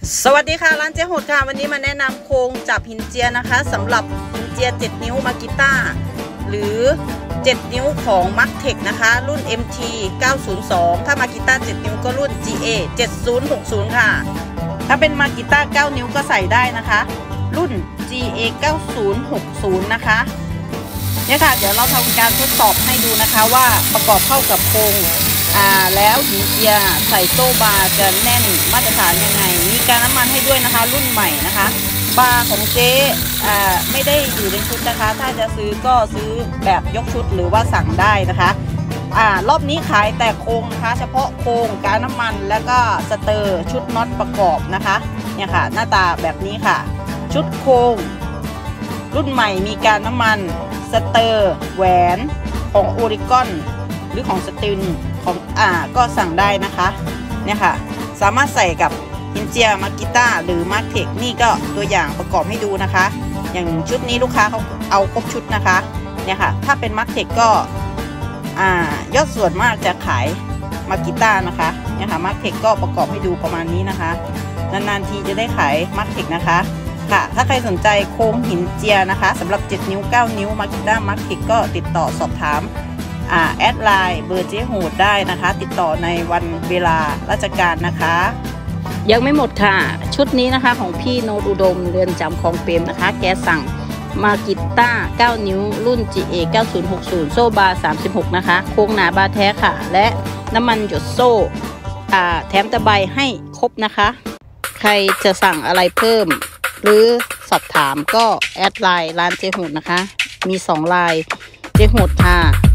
สวัสดีค่ะร้านเจ๊โหดค่ะวันนี้มาแนะนำโครงจับหินเจียนะคะสำหรับหินเจีย7 นิ้วมากิต้าหรือ7 นิ้วของมักเทคนะคะรุ่น MT 902ถ้ามากิต้า7 นิ้วก็รุ่น GA 7060ค่ะถ้าเป็นมากิต้า9 นิ้วก็ใส่ได้นะคะรุ่น GA 9060นะคะเนี่ยค่ะเดี๋ยวเราทำการทดสอบให้ดูนะคะว่าประกอบเข้ากับโครงแล้วหินเจียใส่โซ่บาร์จะแน่นมาตรฐานยังไงมีการน้ำมันให้ด้วยนะคะรุ่นใหม่นะคะบาร์ของเจ๊ไม่ได้อยู่ในชุดนะคะถ้าจะซื้อก็ซื้อแบบยกชุดหรือว่าสั่งได้นะคะรอบนี้ขายแต่โครงนะคะเฉพาะโครงการน้ำมันแล้วก็สเตอร์ชุดน็อตประกอบนะคะเนี่ยค่ะหน้าตาแบบนี้ค่ะชุดโครงรุ่นใหม่มีการน้ำมันสเตอร์แหวนของโอริกอนหรือของสตินของก็สั่งได้นะคะเนี่ยค่ะสามารถใส่กับหินเจียมากิต้าหรือมาร์เทคนี่ก็ตัวอย่างประกอบให้ดูนะคะอย่างชุดนี้ลูกค้าเขาเอาครบชุดนะคะเนี่ยค่ะถ้าเป็นมาร์เทคก็ยอดส่วนมากจะขายมากิต้านะคะเนี่ยค่ะมาร์เทคก็ประกอบให้ดูประมาณนี้นะคะนานๆทีจะได้ขายมาร์เทคนะคะค่ะถ้าใครสนใจโครงหินเจียนะคะสำหรับ7 นิ้ว 9 นิ้วมากิต้ามาร์เทคก็ติดต่อสอบถามแอดไลน์เบอร์เจ๊โหดได้นะคะติดต่อในวันเวลาราชการนะคะยังไม่หมดค่ะชุดนี้นะคะของพี่โนตอุดมเรือนจำคลองเปรมนะคะแกสั่งมากิต้า9 นิ้วรุ่น GA 9060โซ่บาร์36นะคะโครงหนาบาร์แท้ค่ะและน้ำมันหยดโซ่แถมตะไบให้ครบนะคะใครจะสั่งอะไรเพิ่มหรือสอบถามก็แอดไลน์ร้านเจ๊โหดนะคะมี2 ไลน์เจ๊โหดค่ะ